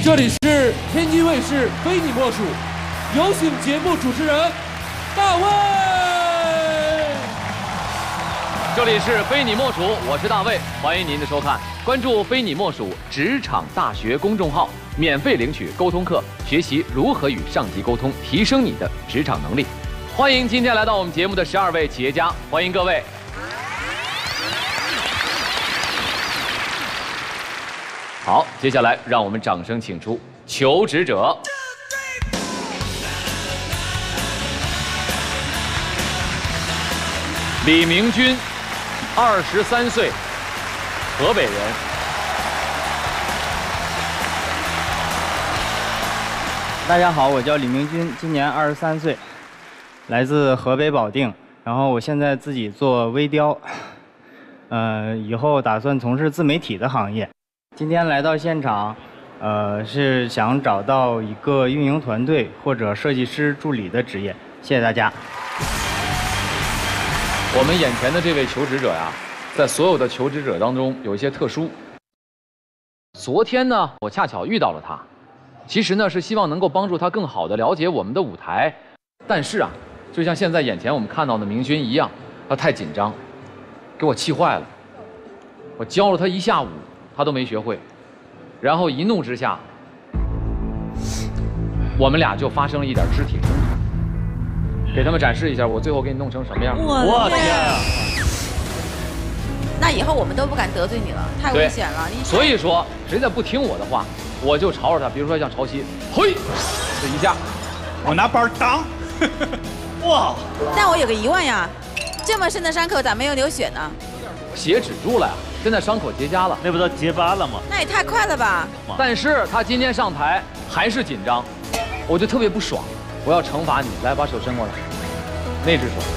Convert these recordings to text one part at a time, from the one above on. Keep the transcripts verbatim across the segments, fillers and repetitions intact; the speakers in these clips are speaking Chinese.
这里是天津卫视《非你莫属》，有请节目主持人大卫。 这里是《非你莫属》，我是大卫，欢迎您的收看。关注《非你莫属》职场大学公众号，免费领取沟通课，学习如何与上级沟通，提升你的职场能力。欢迎今天来到我们节目的十二位企业家，欢迎各位。好，接下来让我们掌声请出求职者。李明军，二十三岁，河北人。 大家好，我叫李明军，今年二十三岁，来自河北保定。然后我现在自己做微雕，呃，以后打算从事自媒体的行业。今天来到现场，呃，是想找到一个运营团队或者设计师助理的职业。谢谢大家。 我们眼前的这位求职者呀，在所有的求职者当中有一些特殊。昨天呢，我恰巧遇到了他，其实呢是希望能够帮助他更好地了解我们的舞台，但是啊，就像现在眼前我们看到的明军一样，他太紧张，给我气坏了。我教了他一下午。他都没学会，然后一怒之下，我们俩就发生了一点肢体冲突。给他们展示一下，我最后给你弄成什么样？ 我天啊！那以后我们都不敢得罪你了，太危险了。你所以说，谁再不听我的话，我就朝着他，比如说像潮汐，嘿，这一下， 我拿包当。哇！ 但我有个疑问呀，这么深的伤口咋没有流血呢？ 血止住了呀。现在伤口结痂了， 那不都结疤了吗？ 那也太快了吧！ 但是他今天上台还是紧张，我就特别不爽，我要惩罚你，来把手伸过来，那只手，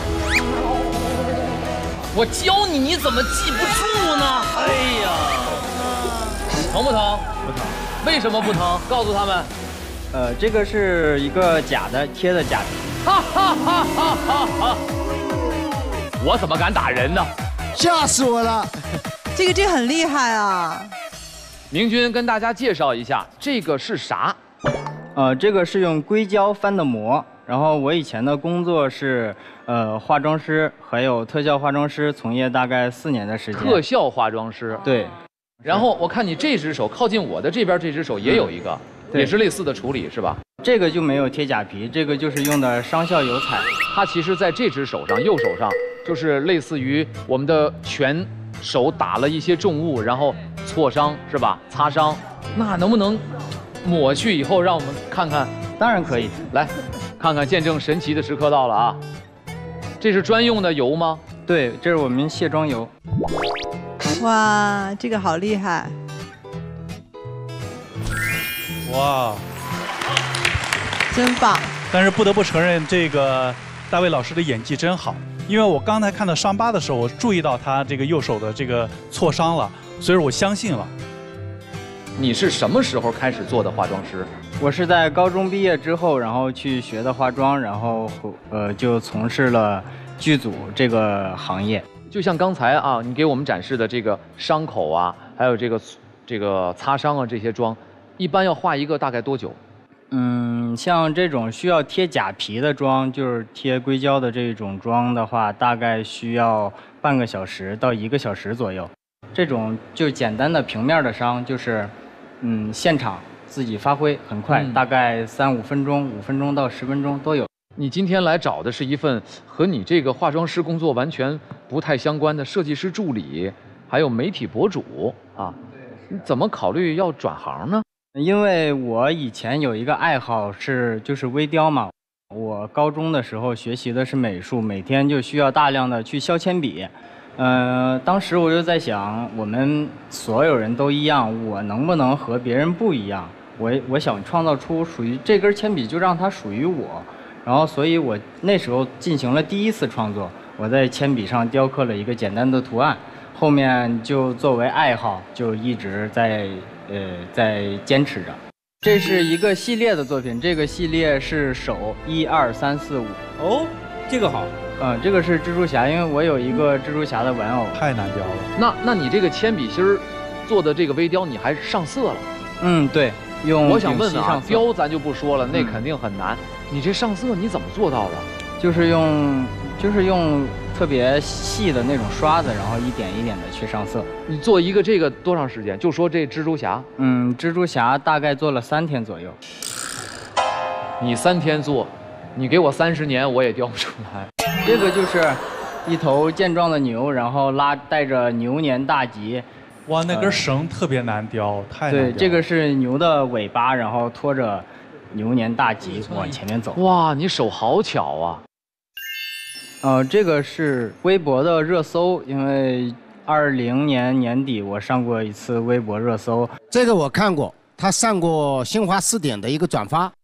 我教你，你怎么记不住呢？哎呀，疼不疼？ 不疼。 为什么不疼？告诉他们。 呃，这个是一个假的贴的假皮。 哈哈哈哈哈哈！我怎么敢打人呢？ 吓死我了！ 这个这很厉害啊！ 明军跟大家介绍一下，这个是啥？ 呃，这个是用硅胶翻的模。然后我以前的工作是呃化妆师，还有特效化妆师，从业大概四年的时间。 特效化妆师。 对。 然后我看你这只手靠近我的这边，这只手也有一个，嗯、也是类似的处理，是吧？ 这个就没有贴假皮，这个就是用的商效油彩。 它其实在这只手上，右手上就是类似于我们的拳。手打了一些重物，然后挫伤是吧？擦伤，那能不能抹去以后让我们看看？ 当然可以， 来，看看见证神奇的时刻到了啊！这是专用的油吗？ 对，这是我们卸妆油。 哇，这个好厉害！ 哇， 真棒！ 但是不得不承认，这个大卫老师的演技真好。因为我刚才看到伤疤的时候，我注意到他这个右手的这个挫伤了，所以我相信了。 你是什么时候开始做的化妆师？ 我是在高中毕业之后，然后去学的化妆，然后呃就从事了剧组这个行业。 就像刚才啊，你给我们展示的这个伤口啊，还有这个这个擦伤啊这些妆，一般要画一个大概多久？ 嗯，像这种需要贴假皮的妆，就是贴硅胶的这种妆的话，大概需要半个小时到一个小时左右。这种就简单的平面的伤，就是嗯现场自己发挥，很快，嗯、大概三五分钟，五分钟到十分钟都有。 你今天来找的是一份和你这个化妆师工作完全不太相关的设计师助理，还有媒体博主啊，你怎么考虑要转行呢？ 因为我以前有一个爱好是就是微雕嘛，我高中的时候学习的是美术，每天就需要大量的去削铅笔。呃，当时我就在想，我们所有人都一样，我能不能和别人不一样？我我想创造出属于这根铅笔，就让它属于我。然后，所以我那时候进行了第一次创作，我在铅笔上雕刻了一个简单的图案，后面就作为爱好，就一直在。呃，在坚持着。这是一个系列的作品，这个系列是手一二三四五。 哦，这个好。 嗯，这个是蜘蛛侠，因为我有一个蜘蛛侠的玩偶。 太难雕了。 那那你这个铅笔芯儿做的这个微雕，你还上色了？ 嗯，对。 用我想问问啊丙烯上，色标咱就不说了，那嗯肯定很难。你这上色你怎么做到的？ 就是用就是用特别细的那种刷子，然后一点一点的去上色。 你做一个这个多长时间？就说这蜘蛛侠， 嗯，蜘蛛侠大概做了三天左右。 你三天做，你给我三十年我也雕不出来。 这个就是一头健壮的牛，然后拉带着牛年大吉。 哇，那根绳特别难雕，太难雕了。 对，这个是牛的尾巴，然后拖着牛年大吉往前面走。 哇，你手好巧啊！ 呃，这个是微博的热搜，因为二零年年底我上过一次微博热搜。 这个我看过，他上过新华四点的一个转发。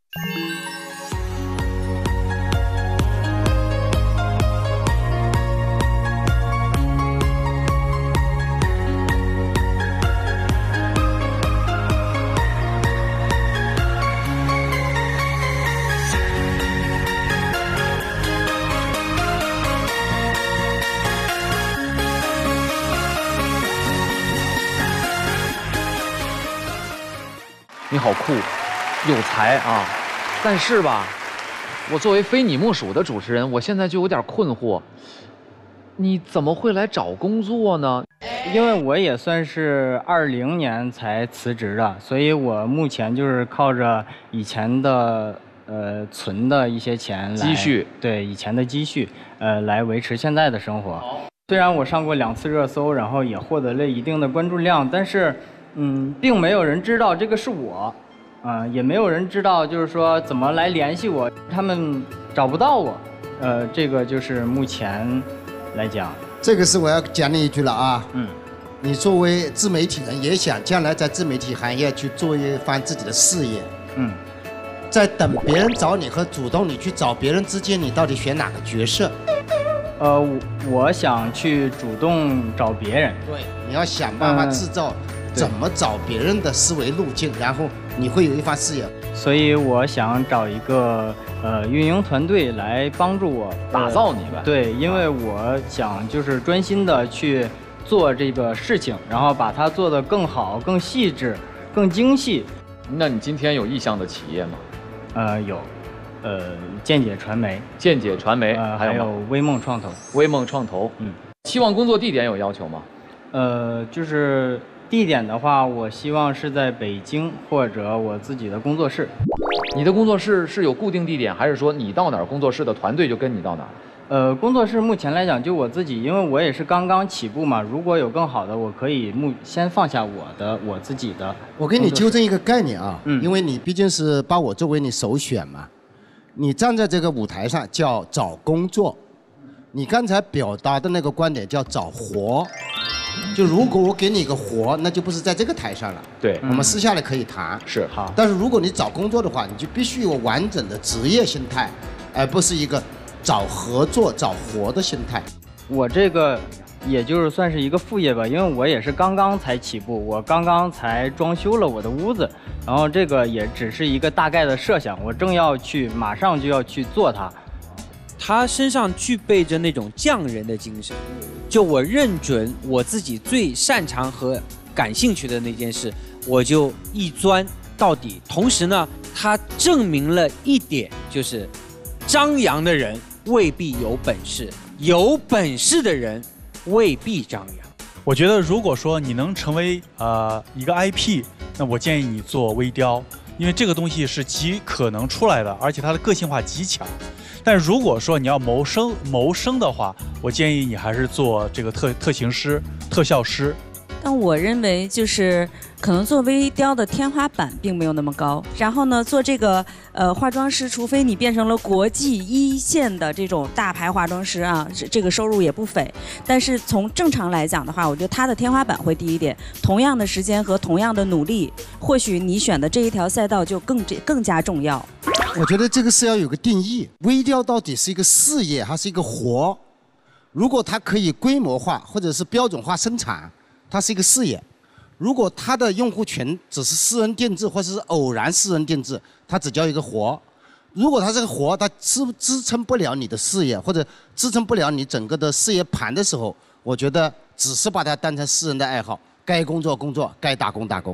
你好酷，有才啊！但是吧，我作为非你莫属的主持人，我现在就有点困惑，你怎么会来找工作呢？ 因为我也算是二零年才辞职的，所以我目前就是靠着以前的呃存的一些钱来积蓄， 对以前的积蓄，呃来维持现在的生活。虽然我上过两次热搜，然后也获得了一定的关注量，但是嗯，并没有人知道这个是我，啊、呃，也没有人知道就是说怎么来联系我，他们找不到我，呃，这个就是目前来讲。 这个是我要讲你一句了啊， 嗯， 你作为自媒体人，也想将来在自媒体行业去做一番自己的事业， 嗯， 在等别人找你和主动你去找别人之间，你到底选哪个角色？ 呃，我我想去主动找别人， 对，你要想办法制造怎么找别人的思维路径，然后你会有一番事业。 所以我想找一个呃运营团队来帮助我打造你呗。 对，因为我想就是专心的去做这个事情，然后把它做得更好、更细致、更精细。 那你今天有意向的企业吗？ 呃，有，呃，见解传媒、 见解传媒， 呃， 还有还有微梦创投。 微梦创投， 嗯， 期望工作地点有要求吗？ 呃，就是地点的话，我希望是在北京或者我自己的工作室。 你的工作室是有固定地点，还是说你到哪儿，工作室的团队就跟你到哪儿？ 呃，工作室目前来讲就我自己，因为我也是刚刚起步嘛。如果有更好的，我可以目先放下我的我自己的。 我给你纠正一个概念啊， 嗯， 因为你毕竟是把我作为你首选嘛，你站在这个舞台上叫找工作，你刚才表达的那个观点叫找活。就如果我给你一个活，那就不是在这个台上了。 对， 我们私下里可以谈。 是好。 但是如果你找工作的话，你就必须有完整的职业心态，而不是一个找合作、找活的心态。 我这个也就是算是一个副业吧，因为我也是刚刚才起步，我刚刚才装修了我的屋子，然后这个也只是一个大概的设想，我正要去，马上就要去做它。 他身上具备着那种匠人的精神，就我认准我自己最擅长和感兴趣的那件事，我就一钻到底。同时呢，他证明了一点，就是张扬的人未必有本事，有本事的人未必张扬。 我觉得如果说你能成为呃一个 I P， 那我建议你做微雕，因为这个东西是极可能出来的，而且它的个性化极强。但如果说你要谋生谋生的话，我建议你还是做这个特特型师、特效师。 但我认为就是可能做微雕的天花板并没有那么高，然后呢，做这个呃化妆师，除非你变成了国际一线的这种大牌化妆师啊，这个收入也不菲。但是从正常来讲的话，我觉得它的天花板会低一点。同样的时间和同样的努力，或许你选的这一条赛道就更更加重要。 我觉得这个是要有个定义，微雕到底是一个事业还是一个活？如果它可以规模化或者是标准化生产，它是一个事业；如果它的用户群只是私人定制或者是偶然私人定制，它只叫一个活。如果它这个活它支支撑不了你的事业，或者支撑不了你整个的事业盘的时候，我觉得只是把它当成私人的爱好，该工作工作，该打工打工。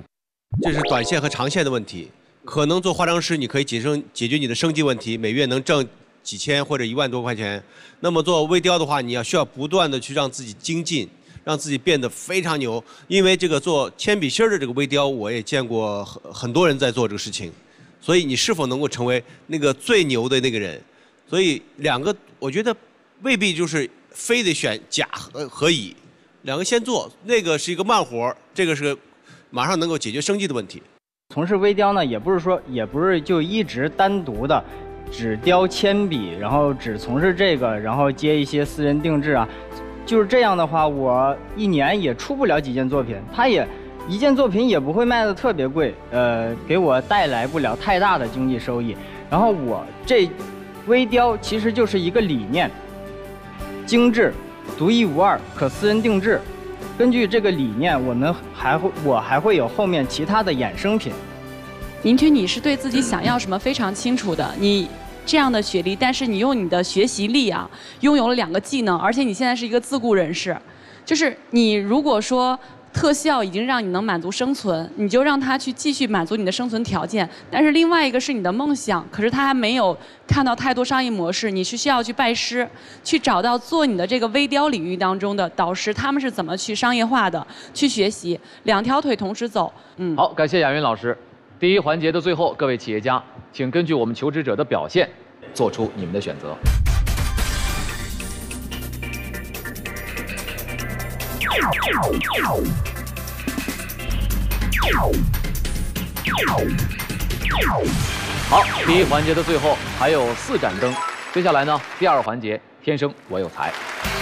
这是短线和长线的问题。可能做化妆师，你可以解生解决你的生计问题，每月能挣几千或者一万多块钱。那么做微雕的话，你要需要不断的去让自己精进，让自己变得非常牛。因为这个做铅笔芯儿的这个微雕，我也见过很很多人在做这个事情。所以你是否能够成为那个最牛的那个人？所以两个我觉得未必就是非得选甲和和乙，两个先做，那个是一个慢活，这个是马上能够解决生计的问题。 从事微雕呢，也不是说也不是就一直单独的只雕铅笔，然后只从事这个，然后接一些私人定制啊，就是这样的话，我一年也出不了几件作品，它也。一件作品也不会卖得特别贵，呃，给我带来不了太大的经济收益。然后我这微雕其实就是一个理念，精致、独一无二、可私人定制。根据这个理念，我们还会我还会有后面其他的衍生品。 明君，你是对自己想要什么非常清楚的，你这样的学历，但是你用你的学习力啊，拥有了两个技能，而且你现在是一个自雇人士，就是你如果说。特效已经让你能满足生存，你就让它去继续满足你的生存条件。但是另外一个是你的梦想，可是它还没有看到太多商业模式，你是需要去拜师，去找到做你的这个微雕领域当中的导师，他们是怎么去商业化的，去学习，两条腿同时走。嗯， 好，感谢雅云老师。第一环节的最后，各位企业家，请根据我们求职者的表现，做出你们的选择。好，第一环节的最后还有四盏灯，接下来呢，第二环节，天生我有才。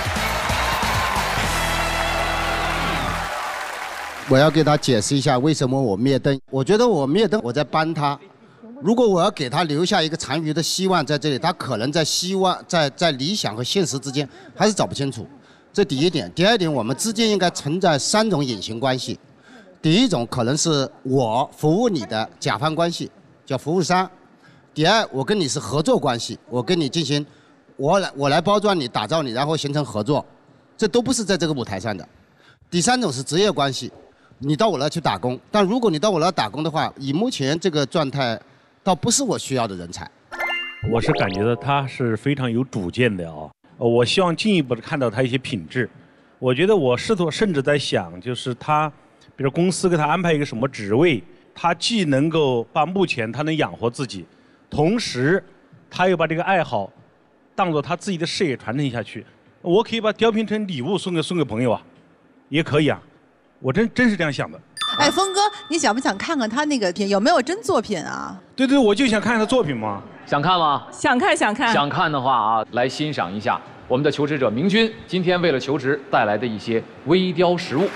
我要给他解释一下为什么我灭灯。我觉得我灭灯，我在帮他。如果我要给他留下一个残余的希望在这里，他可能在希望在在理想和现实之间还是找不清楚。这第一点。第二点，我们之间应该存在三种隐形关系。第一种可能是我服务你的甲方关系，叫服务商。第二，我跟你是合作关系，我跟你进行，我来我来包装你、打造你，然后形成合作，这都不是在这个舞台上的。第三种是职业关系，你到我那去打工，但如果你到我那打工的话，以目前这个状态，倒不是我需要的人才。 我是感觉到他是非常有主见的啊。我希望进一步的看到他一些品质。我觉得我试图甚至在想，就是他，比如公司给他安排一个什么职位，他既能够把目前他能养活自己，同时他又把这个爱好当做他自己的事业传承下去。我可以把雕拼成礼物送给送给朋友啊，也可以啊。我真真是这样想的。 哎，峰哥，你想不想看看他那个有没有真作品啊？ 对对，我就想看看他作品嘛。 想看吗？ 想看，想看。 想看的话啊，来欣赏一下我们的求职者明君今天为了求职带来的一些微雕实物。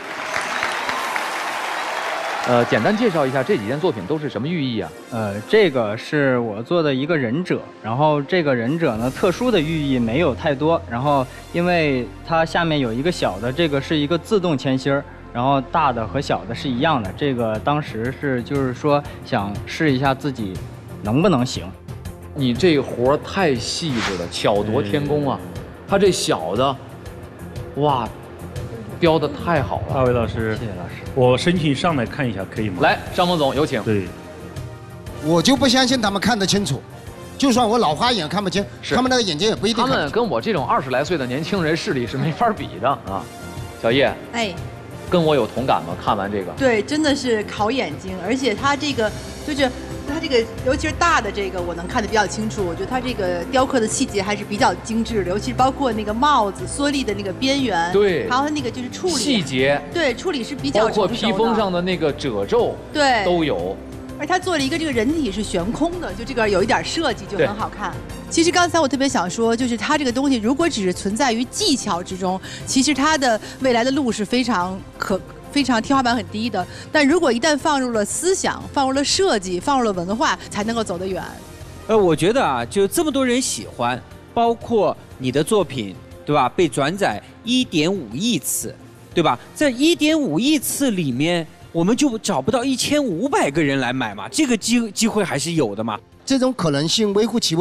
呃，简单介绍一下这几件作品都是什么寓意啊？ 呃，这个是我做的一个忍者，然后这个忍者呢，特殊的寓意没有太多，然后因为它下面有一个小的，这个是一个自动铅芯儿。然后大的和小的是一样的，这个当时是就是说想试一下自己能不能行。 你这活太细致了，巧夺天工啊！他这小的，哇，雕的太好了。 大卫老师， 谢谢老师。 我申请上来看一下，可以吗？ 来，张萌总有请。 对， 我就不相信他们看得清楚，就算我老花眼看不清，他们那个眼睛也不一定看。 他们跟我这种二十来岁的年轻人视力是没法比的啊。小叶， 哎。 跟我有同感吗？看完这个， 对，真的是考眼睛，而且它这个就是它这个，尤其是大的这个，我能看得比较清楚。我觉得它这个雕刻的细节还是比较精致的，尤其是包括那个帽子、蓑笠的那个边缘， 对， 还有它那个就是处理细节， 对，处理是比较包括披风上的那个褶皱， 对， 都有。 而他做了一个这个人体是悬空的，就这个有一点设计就很好看。其实刚才我特别想说，就是它这个东西如果只是存在于技巧之中，其实它的未来的路是非常可非常天花板很低的。但如果一旦放入了思想、放入了设计、放入了文化，才能够走得远。 呃，我觉得啊，就这么多人喜欢，包括你的作品，对吧？被转载一点五亿次，对吧？在一点五亿次里面，我们就找不到一千五百个人来买嘛，这个机机会还是有的嘛。 这种可能性微乎其微，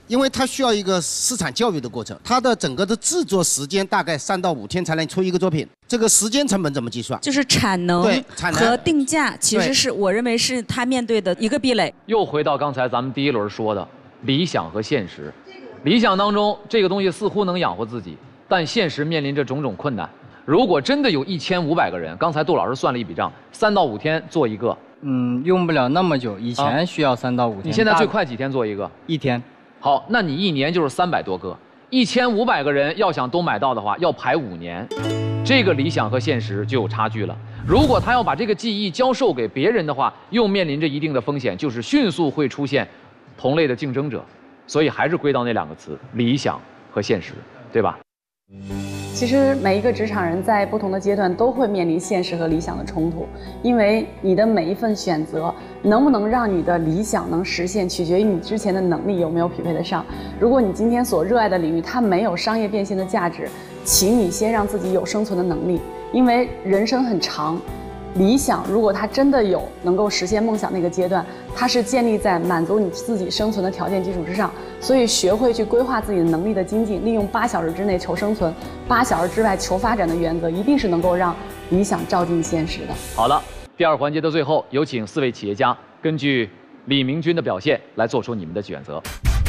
因为它需要一个市场教育的过程，它的整个的制作时间大概三到五天才能出一个作品。这个时间成本怎么计算？ 就是产能对产能和定价，其实是我认为是他面对的一个壁垒。 又回到刚才咱们第一轮说的理想和现实。理想当中，这个东西似乎能养活自己，但现实面临着种种困难。如果真的有一千五百个人，刚才杜老师算了一笔账，三到五天做一个。 嗯，用不了那么久，以前需要三到五天。 你现在最快几天做一个？ 一天。 好，那你一年就是三百多个，一千五百个人要想都买到的话，要排五年，这个理想和现实就有差距了。如果他要把这个技艺教授给别人的话，又面临着一定的风险，就是迅速会出现同类的竞争者。所以还是归到那两个词：理想和现实，对吧？ 其实每一个职场人在不同的阶段都会面临现实和理想的冲突，因为你的每一份选择能不能让你的理想能实现，取决于你之前的能力有没有匹配得上。如果你今天所热爱的领域它没有商业变现的价值，请你先让自己有生存的能力，因为人生很长。理想如果它真的有能够实现梦想那个阶段，它是建立在满足你自己生存的条件基础之上，所以学会去规划自己的能力的精进，利用八小时之内求生存，八小时之外求发展的原则，一定是能够让理想照进现实的。 好了，第二环节的最后，有请四位企业家根据李明君的表现来做出你们的选择。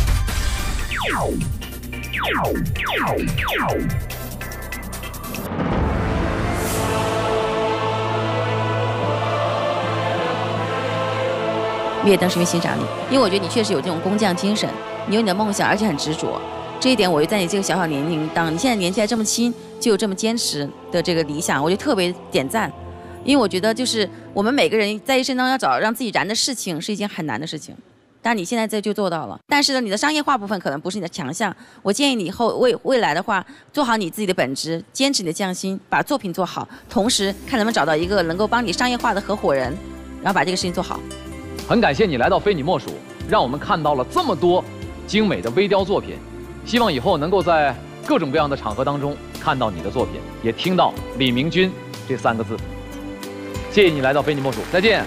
灭灯是因为欣赏你，因为我觉得你确实有这种工匠精神，你有你的梦想，而且很执着。这一点，我就在你这个小小年龄当，你现在年纪还这么轻，就有这么坚持的这个理想，我就特别点赞。因为我觉得，就是我们每个人在一生当中要找让自己燃的事情，是一件很难的事情。但你现在这就做到了。但是呢，你的商业化部分可能不是你的强项。我建议你以后未未来的话，做好你自己的本职，坚持你的匠心，把作品做好，同时看能不能找到一个能够帮你商业化的合伙人，然后把这个事情做好。 很感谢你来到非你莫属，让我们看到了这么多精美的微雕作品。希望以后能够在各种各样的场合当中看到你的作品，也听到李明君这三个字。谢谢你来到非你莫属，再见。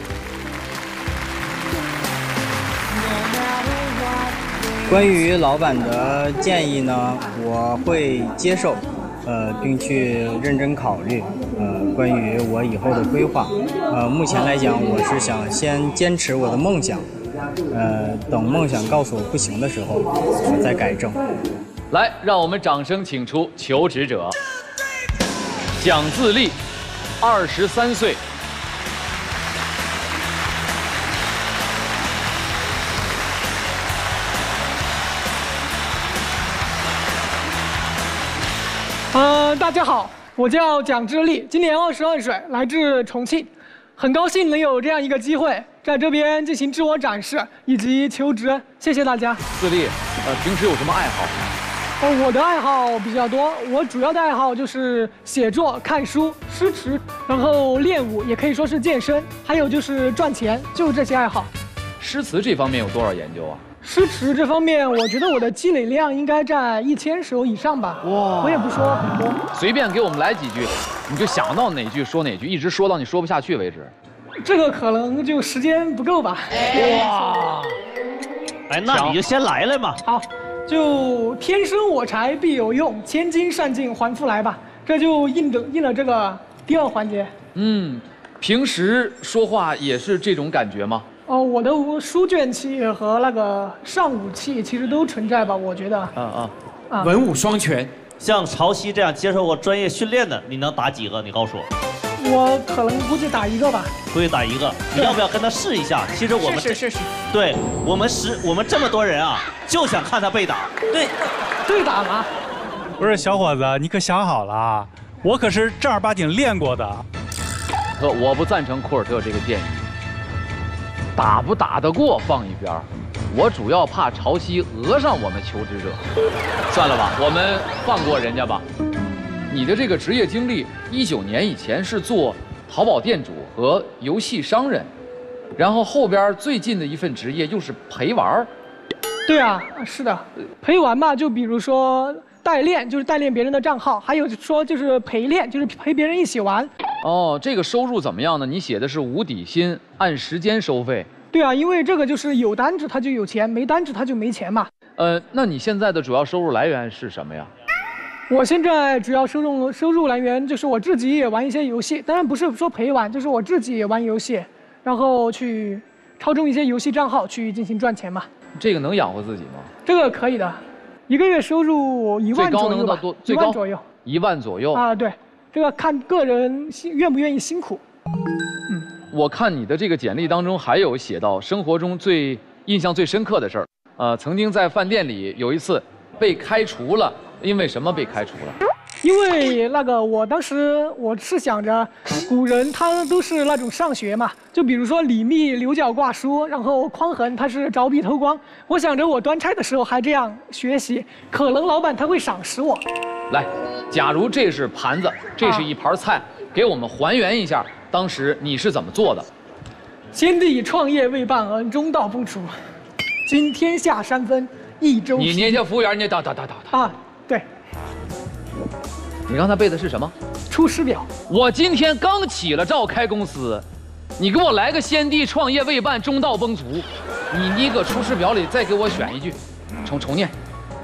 关于老板的建议呢，我会接受，呃，并去认真考虑。呃，关于我以后的规划，呃，目前来讲，我是想先坚持我的梦想，呃，等梦想告诉我不行的时候，我再改正。 来，让我们掌声请出求职者蒋自立，二十三岁。 呃，大家好，我叫蒋之立，今年二十二岁，来自重庆，很高兴能有这样一个机会，在这边进行自我展示以及求职，谢谢大家。 自立，呃，平时有什么爱好？ 呃，我的爱好比较多，我主要的爱好就是写作、看书、诗词，然后练舞，也可以说是健身，还有就是赚钱，就是这些爱好。 诗词这方面有多少研究啊？ 诗词这方面，我觉得我的积累量应该在一千首以上吧。哇，我也不说很多， 随便给我们来几句，你就想到哪句说哪句，一直说到你说不下去为止。 这个可能就时间不够吧。 哇，哎，那你就先来来嘛。 好，就天生我材必有用，千金散尽还复来吧。这就应的应了这个第二环节。 嗯，平时说话也是这种感觉吗？ 哦，我的书卷气和那个上武气其实都存在吧，我觉得。 啊啊， 啊文武双全。像潮汐这样接受过专业训练的，你能打几个？你告诉我。 我可能估计打一个吧。 估计打一个，你要不要跟他试一下？其实我们是是是。 对我们十我们这么多人啊，就想看他被打。 对，对打嘛。 不是小伙子，你可想好了啊？我可是正儿八经练过的。 可我不赞成库尔特这个建议。打不打得过放一边儿，我主要怕潮汐讹上我们求职者。算了吧，我们放过人家吧。你的这个职业经历，一九年以前是做淘宝店主和游戏商人，然后后边最近的一份职业又是陪玩儿。 对啊，是的，陪玩嘛，就比如说代练，就是代练别人的账号，还有说就是陪练，就是陪别人一起玩。 哦，这个收入怎么样呢？你写的是无底薪，按时间收费。 对啊，因为这个就是有单子他就有钱，没单子他就没钱嘛。 呃，那你现在的主要收入来源是什么呀？ 我现在主要收入收入来源就是我自己也玩一些游戏，当然不是说陪玩，就是我自己也玩游戏，然后去操纵一些游戏账号去进行赚钱嘛。 这个能养活自己吗？ 这个可以的，一个月收入一万左右吧，一万左右。 一万左右啊，对，这个看个人愿不愿意辛苦。 嗯，我看你的这个简历当中还有写到生活中最印象最深刻的事儿，呃，曾经在饭店里有一次被开除了。因为什么被开除了？ 因为那个，我当时我是想着，古人他都是那种上学嘛，就比如说李密牛角挂书，然后匡衡他是凿壁偷光。我想着我端菜的时候还这样学习，可能老板他会赏识我。 来，假如这是盘子，这是一盘菜，啊、给我们还原一下当时你是怎么做的？ 先帝创业未半而中道崩殂，今天下三分，益州。 你你叫服务员，你打打打打打。 啊。对， 你刚才背的是什么？ 《出师表》。 我今天刚起了灶开公司，你给我来个先帝创业未半中道崩殂，你你搁《出师表》里再给我选一句，重重念。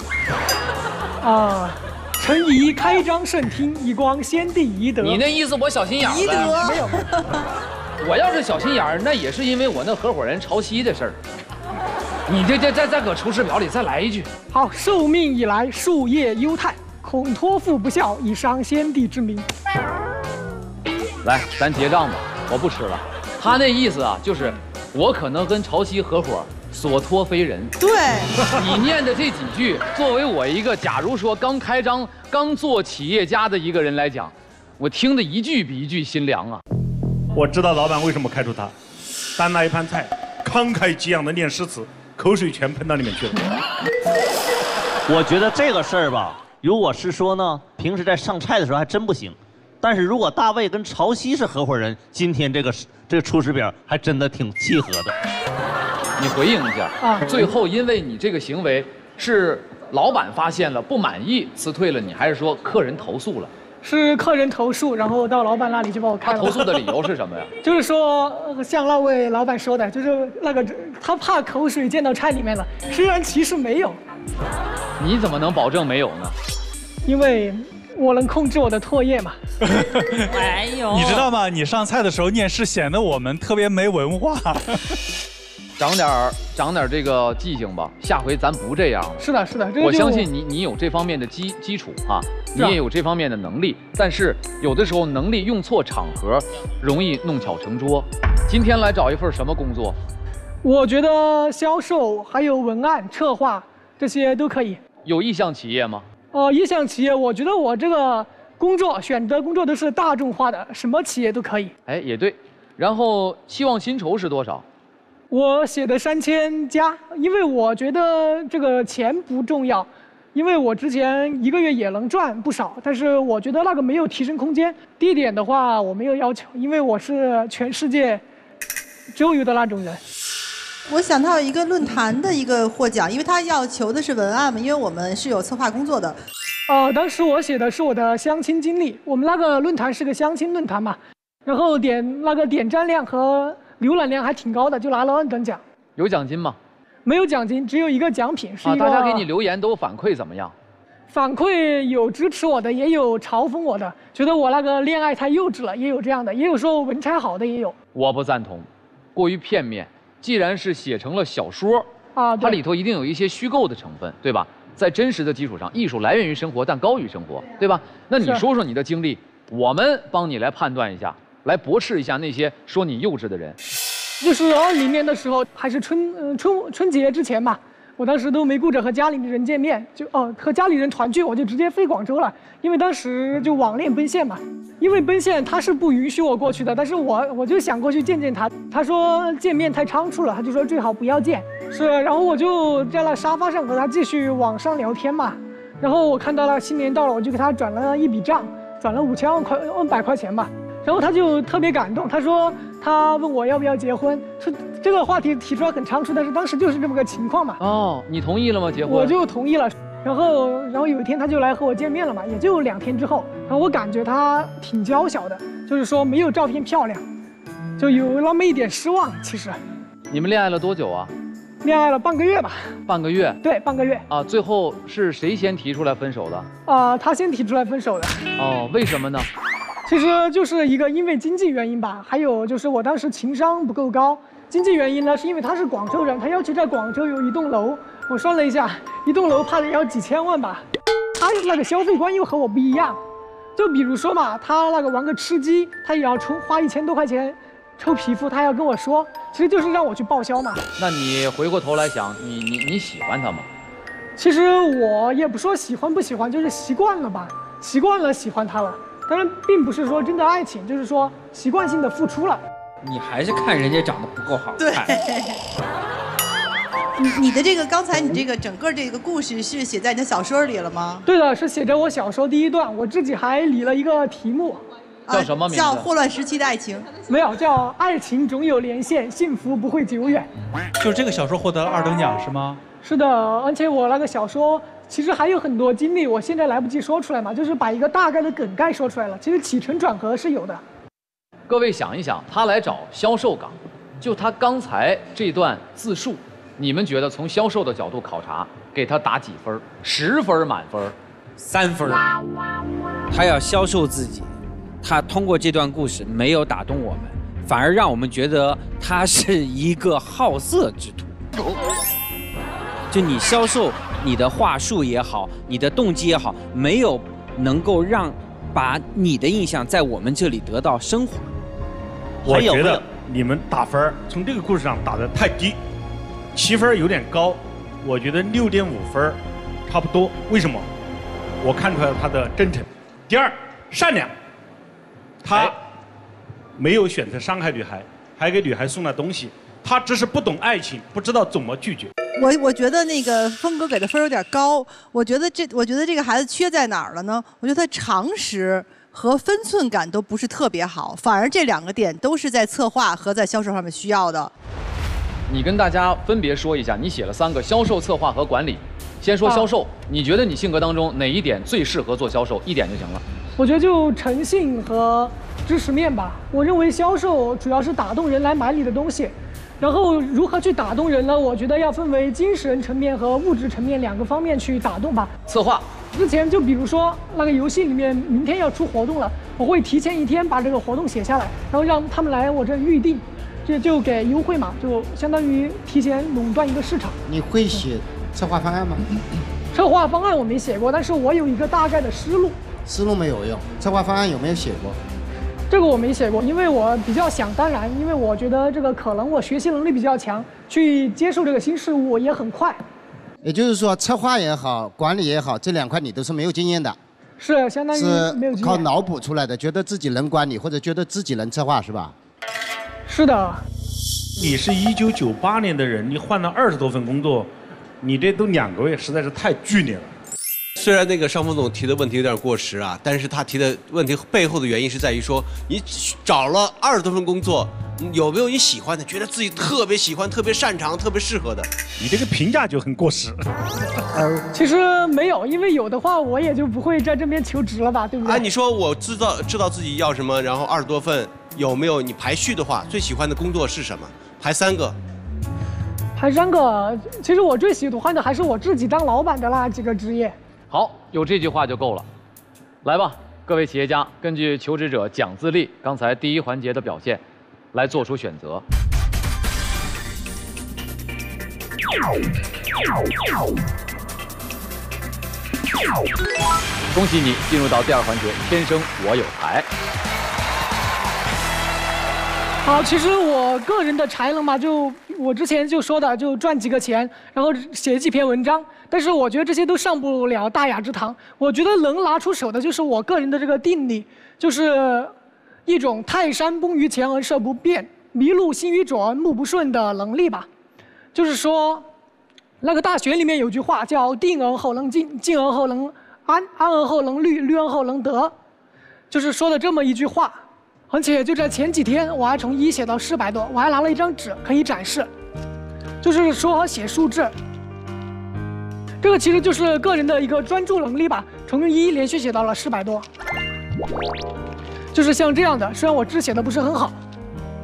啊，臣宜开张圣听，以光先帝遗德。 你那意思我小心眼儿遗德没有。 我要是小心眼儿，那也是因为我那合伙人潮汐的事儿。你这这再再搁《出师表》里再来一句。 好，受命以来，夙夜忧叹，恐托付不效，以伤先帝之名。 来，咱结账吧，我不吃了。他那意思啊，就是我可能跟潮汐合伙，所托非人。 对， 你念的这几句，作为我一个假如说刚开张、刚做企业家的一个人来讲，我听得一句比一句心凉啊。 我知道老板为什么开除他，单拿一盘菜，慷慨激昂的念诗词。口水全喷到里面去了。 我觉得这个事儿吧，如果是说呢，平时在上菜的时候还真不行，但是如果大卫跟潮汐是合伙人，今天这个这个出师表还真的挺契合的。 你回应一下啊，最后因为你这个行为是老板发现了不满意辞退了你，还是说客人投诉了？ 是客人投诉，然后到老板那里就把我开了。 他投诉的理由是什么呀？ 就是说，像那位老板说的，就是那个他怕口水溅到菜里面了，虽然其实没有。 你怎么能保证没有呢？ 因为我能控制我的唾液嘛。 哎呦， 你知道吗？你上菜的时候念诗，显得我们特别没文化。 长点儿长点儿这个记性吧，下回咱不这样了。 是的，是的， 我相信你，你有这方面的基基础啊，你也有这方面的能力。但是有的时候能力用错场合，容易弄巧成拙。今天来找一份什么工作？ 我觉得销售还有文案策划这些都可以。 有意向企业吗？ 呃，意向企业，我觉得我这个工作选择工作都是大众化的，什么企业都可以。 哎，也对。然后期望薪酬是多少？ 我写的三千加，因为我觉得这个钱不重要，因为我之前一个月也能赚不少，但是我觉得那个没有提升空间。地点的话我没有要求，因为我是全世界周游的那种人。 我想到一个论坛的一个获奖，因为他要求的是文案嘛，因为我们是有策划工作的。 呃，当时我写的是我的相亲经历，我们那个论坛是个相亲论坛嘛，然后点那个点赞量和浏览量还挺高的，就拿了二等奖。 有奖金吗？ 没有奖金，只有一个奖品，是一个。 啊，大家给你留言都反馈怎么样？ 反馈有支持我的，也有嘲讽我的，觉得我那个恋爱太幼稚了，也有这样的，也有说文采好的，也有。 我不赞同，过于片面。既然是写成了小说啊，它里头一定有一些虚构的成分，对吧？在真实的基础上，艺术来源于生活，但高于生活，对吧？那你说说你的经历，我们帮你来判断一下。来驳斥一下那些说你幼稚的人。 就是二零年的时候，还是春嗯、呃、春春节之前嘛，我当时都没顾着和家里人见面，就哦和家里人团聚，我就直接飞广州了。因为当时就网恋奔现嘛，因为奔现他是不允许我过去的，但是我我就想过去见见他。他说见面太仓促了，他就说最好不要见。是，然后我就在那沙发上和他继续网上聊天嘛。然后我看到了新年到了，我就给他转了一笔账，转了五千万块万百块钱吧。然后他就特别感动，他说他问我要不要结婚，说这个话题提出来很仓促，但是当时就是这么个情况嘛。 哦，你同意了吗？结婚？ 我就同意了。然后，然后有一天他就来和我见面了嘛，也就两天之后。然后我感觉他挺娇小的，就是说没有照片漂亮，就有那么一点失望。其实， 你们恋爱了多久啊？ 恋爱了半个月吧。 半个月？ 对，半个月。 啊，最后是谁先提出来分手的？ 啊、呃，他先提出来分手的。 哦，为什么呢？ 其实就是一个因为经济原因吧，还有就是我当时情商不够高。经济原因呢，是因为他是广州人，他要求在广州有一栋楼，我算了一下，一栋楼怕得要几千万吧。他那个消费观又和我不一样，就比如说嘛，他那个玩个吃鸡，他也要充花一千多块钱抽皮肤，他要跟我说，其实就是让我去报销嘛。 那你回过头来想，你你你喜欢他吗？ 其实我也不说喜欢不喜欢，就是习惯了吧，习惯了喜欢他了。当然，并不是说真的爱情，就是说习惯性的付出了。 你还是看人家长得不够好看。 对。你你的这个刚才你这个整个这个故事是写在你的小说里了吗？ 对的，是写着我小说第一段，我自己还理了一个题目， 叫什么名字？ 叫《霍乱时期的爱情》。 没有，叫爱情总有连线，幸福不会久远。 就这个小说获得了二等奖是吗？ 是的，而且我那个小说其实还有很多经历，我现在来不及说出来嘛，就是把一个大概的梗概说出来了。其实起承转合是有的。 各位想一想，他来找销售岗，就他刚才这段自述，你们觉得从销售的角度考察，给他打几分？十分满分， 三分。他要销售自己，他通过这段故事没有打动我们，反而让我们觉得他是一个好色之徒。就你销售你的话术也好，你的动机也好，没有能够让把你的印象在我们这里得到升华。 我觉得你们打分从这个故事上打得太低，七分有点高，我觉得六点五分差不多。为什么？我看出来他的真诚。第二，善良，他没有选择伤害女孩，还给女孩送了东西，他只是不懂爱情，不知道怎么拒绝。 我我觉得那个峰哥给的分有点高，我觉得这我觉得这个孩子缺在哪儿了呢？我觉得他常识和分寸感都不是特别好，反而这两个点都是在策划和在销售上面需要的。 你跟大家分别说一下，你写了三个：销售、策划和管理。先说销售，你觉得你性格当中哪一点最适合做销售？一点就行了。 我觉得就诚信和知识面吧。我认为销售主要是打动人来买你的东西。然后如何去打动人呢？我觉得要分为精神层面和物质层面两个方面去打动吧。 策划之前就比如说那个游戏里面明天要出活动了，我会提前一天把这个活动写下来，然后让他们来我这预定，这就给优惠嘛，就相当于提前垄断一个市场。 你会写策划方案吗？ 策划方案我没写过，但是我有一个大概的思路。 思路没有用，策划方案有没有写过？ 这个我没写过，因为我比较想当然，因为我觉得这个可能我学习能力比较强，去接受这个新事物也很快。 也就是说，策划也好，管理也好，这两块你都是没有经验的。 是相当于没有经验。 是靠脑补出来的，觉得自己能管理或者觉得自己能策划是吧？ 是的。 你是一九九八年的人，你换了二十多份工作，你这都两个月，实在是太剧烈了。 虽然那个尚峰总提的问题有点过时啊，但是他提的问题背后的原因是在于说，你找了二十多份工作，有没有你喜欢的，觉得自己特别喜欢、特别擅长、特别适合的？ 你这个评价就很过时。 其实没有，因为有的话我也就不会在这边求职了吧，对不对？ 啊，你说我知道知道自己要什么，然后二十多份，有没有你排序的话，最喜欢的工作是什么？排三个。 排三个，其实我最喜欢的还是我自己当老板的那几个职业。 好，有这句话就够了。来吧，各位企业家，根据求职者蒋自立刚才第一环节的表现，来做出选择。恭喜你进入到第二环节，天生我有才。 好，其实我个人的才能嘛，就我之前就说的，就赚几个钱，然后写几篇文章。但是我觉得这些都上不了大雅之堂。我觉得能拿出手的就是我个人的这个定力，就是一种泰山崩于前而色不变，麋鹿行于左而目不顺的能力吧。就是说，那个大学里面有句话叫“定而后能静，静而后能安，安而后能虑，虑而后能得”，就是说的这么一句话。而且就在前几天，我还从一写到四百多，我还拿了一张纸可以展示，就是说写数字。这个其实就是个人的一个专注能力吧，从一连续写到了四百多，就是像这样的。虽然我字写的不是很好，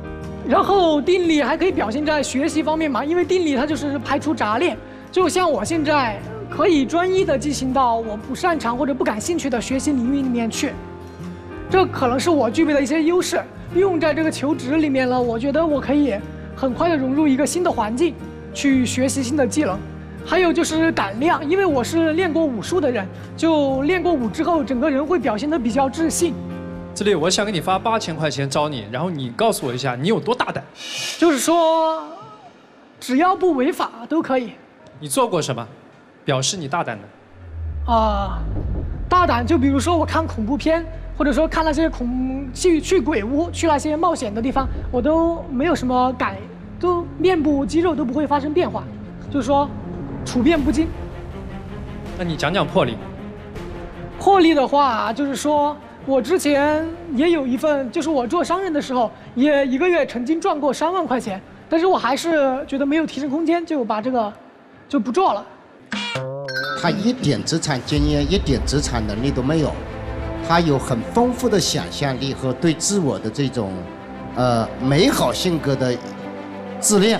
然后定力还可以表现在学习方面嘛，因为定力它就是排除杂念，就像我现在可以专一的进行到我不擅长或者不感兴趣的学习领域里面去，这可能是我具备的一些优势。用在这个求职里面了，我觉得我可以很快的融入一个新的环境，去学习新的技能。还有就是胆量，因为我是练过武术的人，就练过武之后，整个人会表现得比较自信。 这里我想给你发八千块钱招你，然后你告诉我一下你有多大胆。 就是说，只要不违法都可以。 你做过什么，表示你大胆的？ 啊、大胆就比如说我看恐怖片，或者说看那些恐去去鬼屋，去那些冒险的地方，我都没有什么改，都面部肌肉都不会发生变化，就是说处变不惊。 那你讲讲魄力。 魄力的话，就是说。我之前也有一份，就是我做商人的时候，也一个月曾经赚过三万块钱，但是我还是觉得没有提升空间，就把这个就不做了。 他一点职场经验、一点职场能力都没有，他有很丰富的想象力和对自我的这种呃美好性格的自恋。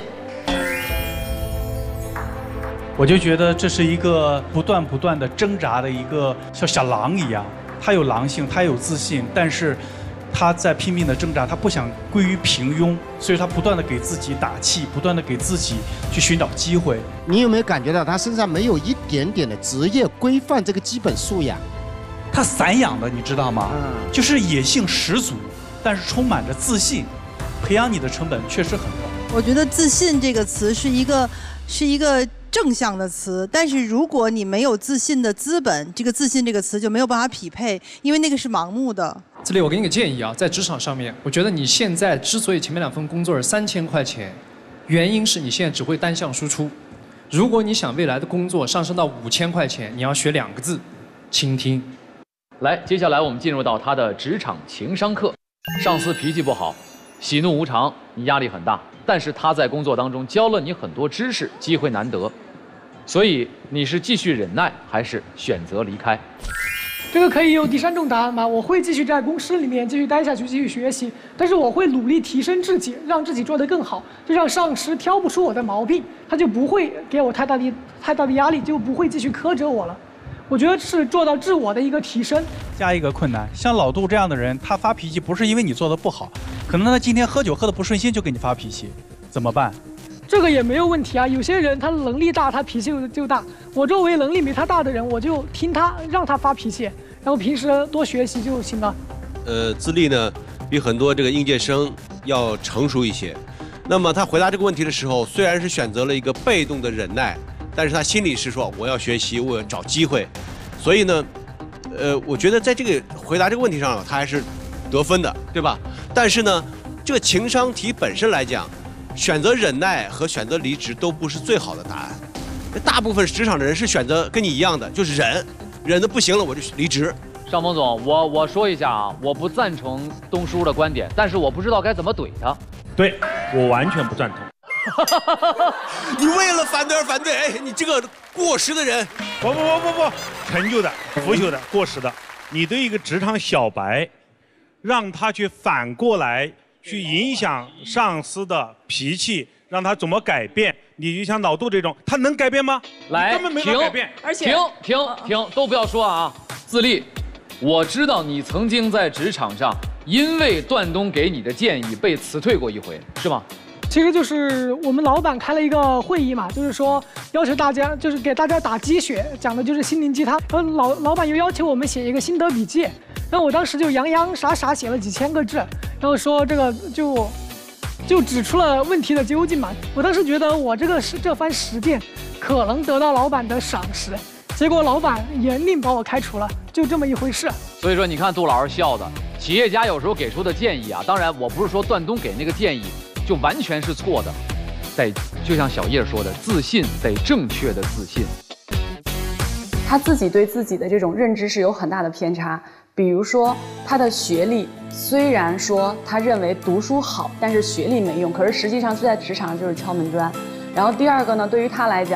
我就觉得这是一个不断不断的挣扎的一个像小狼一样。他有狼性，他有自信，但是他在拼命的挣扎，他不想归于平庸，所以他不断的给自己打气，不断的给自己去寻找机会。 你有没有感觉到他身上没有一点点的职业规范这个基本素养？ 他散养的，你知道吗？嗯，就是野性十足，但是充满着自信，培养你的成本确实很高。 我觉得自信这个词是一个是一个正向的词，但是如果你没有自信的资本，这个自信这个词就没有办法匹配，因为那个是盲目的。 这里我给你个建议啊，在职场上面，我觉得你现在之所以前面两份工作是三千块钱，原因是你现在只会单向输出。如果你想未来的工作上升到五千块钱，你要学两个字：倾听。 来，接下来我们进入到他的职场情商课。上司脾气不好，喜怒无常，你压力很大，但是他在工作当中教了你很多知识，机会难得。所以你是继续忍耐，还是选择离开？ 这个可以有第三种答案吗？我会继续在公司里面继续待下去，继续学习，但是我会努力提升自己，让自己做得更好，就让上司挑不出我的毛病，他就不会给我太大的太大的压力，就不会继续苛责我了。我觉得是做到自我的一个提升。 加一个困难，像老杜这样的人，他发脾气不是因为你做的不好，可能他今天喝酒喝得不顺心就给你发脾气，怎么办？ 这个也没有问题啊，有些人他能力大，他脾气就就大。我作为能力没他大的人，我就听他，让他发脾气，然后平时多学习就行了。 呃，资历呢比很多这个应届生要成熟一些。那么他回答这个问题的时候，虽然是选择了一个被动的忍耐，但是他心里是说我要学习，我要找机会。所以呢，呃，我觉得在这个回答这个问题上，他还是得分的，对吧？但是呢，这个情商题本身来讲，选择忍耐和选择离职都不是最好的答案。大部分职场的人是选择跟你一样的，就是忍，忍的不行了我就离职。 尚峰总，我我说一下啊，我不赞成东叔的观点，但是我不知道该怎么怼他。 对，我完全不赞同。 你为了反对而反对，哎，你这个过时的人。 不不不不不，陈旧的、腐朽的、过时的。你对一个职场小白，让他去反过来去影响上司的脾气，让他怎么改变？你就像老杜这种，他能改变吗？ 来， 根本没法改变。 而且停停停，都不要说啊！自立，我知道你曾经在职场上因为段东给你的建议被辞退过一回，是吗？ 其实就是我们老板开了一个会议嘛，就是说要求大家，就是给大家打鸡血，讲的就是心灵鸡汤。然后老老板又要求我们写一个心得笔记，然后我当时就洋洋洒洒写了几千个字，然后说这个就就指出了问题的究竟嘛。我当时觉得我这个是这番实践可能得到老板的赏识，结果老板严令把我开除了，就这么一回事。 所以说，你看杜老师笑的，企业家有时候给出的建议啊，当然我不是说段东给那个建议就完全是错的，得就像小叶说的，自信得正确的自信。 他自己对自己的这种认知是有很大的偏差，比如说他的学历，虽然说他认为读书好，但是学历没用，可是实际上就在职场上就是敲门砖。然后第二个呢，对于他来讲，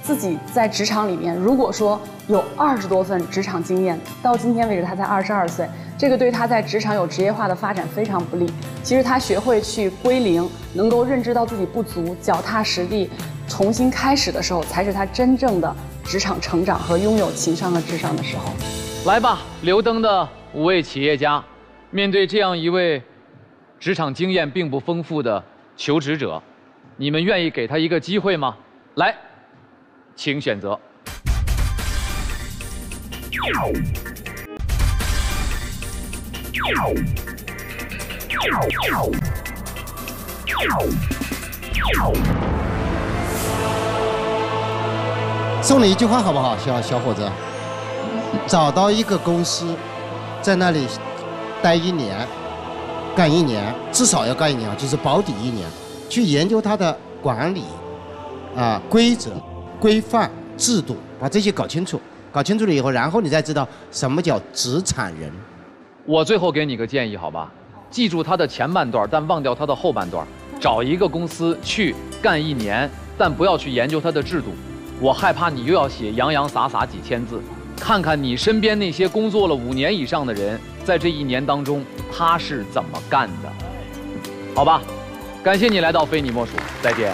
自己在职场里面，如果说有二十多份职场经验，到今天为止他才二十二岁，这个对他在职场有职业化的发展非常不利。其实他学会去归零，能够认知到自己不足，脚踏实地，重新开始的时候，才是他真正的职场成长和拥有情商和智商的时候。 来吧，留灯的五位企业家，面对这样一位职场经验并不丰富的求职者，你们愿意给他一个机会吗？来，请选择。 送你一句话好不好，小小伙子？找到一个公司，在那里待一年，干一年，至少要干一年，就是保底一年，去研究它的管理、啊规则、规范、制度，把这些搞清楚。搞清楚了以后，然后你再知道什么叫职场人。 我最后给你个建议，好吧？记住他的前半段，但忘掉他的后半段。找一个公司去干一年，但不要去研究它的制度。我害怕你又要写洋洋洒洒几千字。看看你身边那些工作了五年以上的人，在这一年当中他是怎么干的？好吧，感谢你来到非你莫属，再见。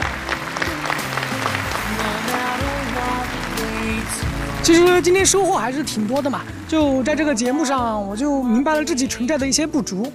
其实今天收获还是挺多的嘛，就在这个节目上，我就明白了自己存在的一些不足。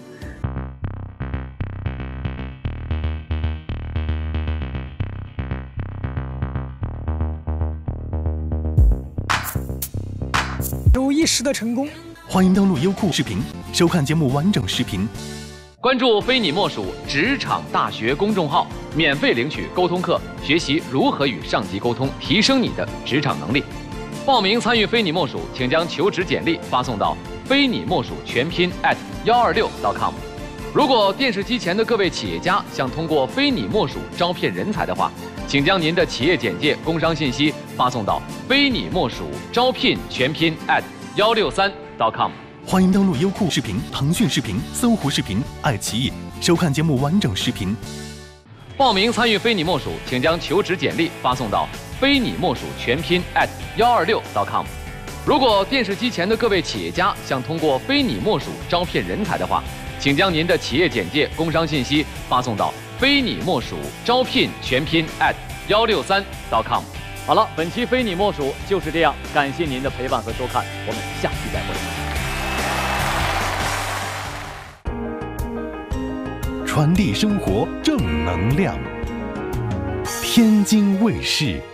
有一时的成功。 欢迎登录优酷视频收看节目完整视频。 关注非你莫属职场大学公众号，免费领取沟通课，学习如何与上级沟通，提升你的职场能力。报名参与非你莫属，请将求职简历发送到非你莫属全拼 at 幺二六 点 com。如果电视机前的各位企业家想通过非你莫属招聘人才的话，请将您的企业简介、工商信息发送到非你莫属招聘全拼 at 幺六三 点 com。 欢迎登录优酷视频、腾讯视频、搜狐视频、爱奇艺收看节目完整视频。 报名参与非你莫属，请将求职简历发送到非你莫属全拼 at 幺二六 点 com。如果电视机前的各位企业家想通过非你莫属招聘人才的话，请将您的企业简介、工商信息发送到非你莫属招聘全拼 at 幺六三 点 com。好了，本期非你莫属就是这样，感谢您的陪伴和收看，我们下期再会。 传递生活正能量。天津卫视。